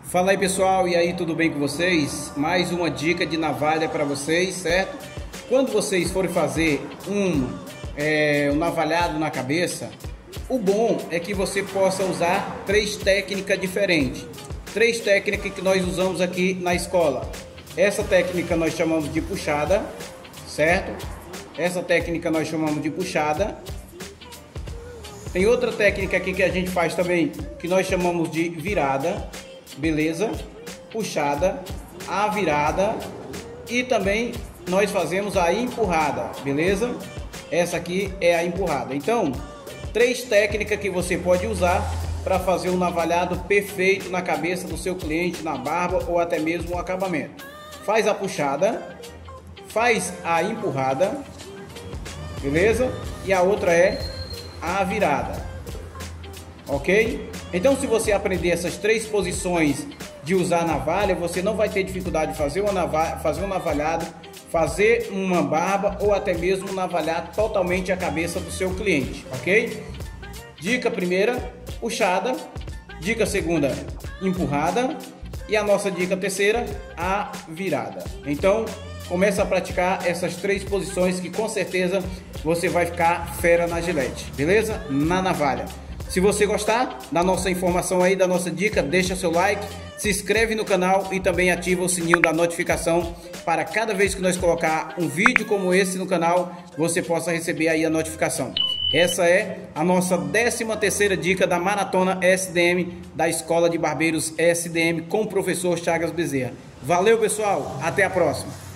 Fala aí pessoal, e aí, tudo bem com vocês? Mais uma dica de navalha para vocês, certo? Quando vocês forem fazer um navalhado na cabeça, o bom é que você possa usar três técnicas diferentes. Três técnicas que nós usamos aqui na escola. Essa técnica nós chamamos de puxada, certo? Essa técnica nós chamamos de puxada. Tem outra técnica aqui que a gente faz também, que nós chamamos de virada, beleza? Puxada, a virada e também nós fazemos a empurrada, beleza? Essa aqui é a empurrada. Então, três técnicas que você pode usar para fazer um navalhado perfeito na cabeça do seu cliente, na barba ou até mesmo o acabamento. Faz a puxada, faz a empurrada, beleza? E a outra é a virada, ok? Então, se você aprender essas três posições de usar a navalha, você não vai ter dificuldade de fazer um navalhado, fazer uma barba ou até mesmo navalhar totalmente a cabeça do seu cliente, ok? Dica primeira, puxada. Dica segunda, empurrada. E a nossa dica terceira, a virada. Então, começa a praticar essas três posições que com certeza você vai ficar fera na gilete, beleza? Na navalha. Se você gostar da nossa informação aí, da nossa dica, deixa seu like, se inscreve no canal e também ativa o sininho da notificação para cada vez que nós colocar um vídeo como esse no canal, você possa receber aí a notificação. Essa é a nossa 13ª dica da Maratona SDM da Escola de Barbeiros SDM com o professor Chagas Bezerra. Valeu pessoal, até a próxima!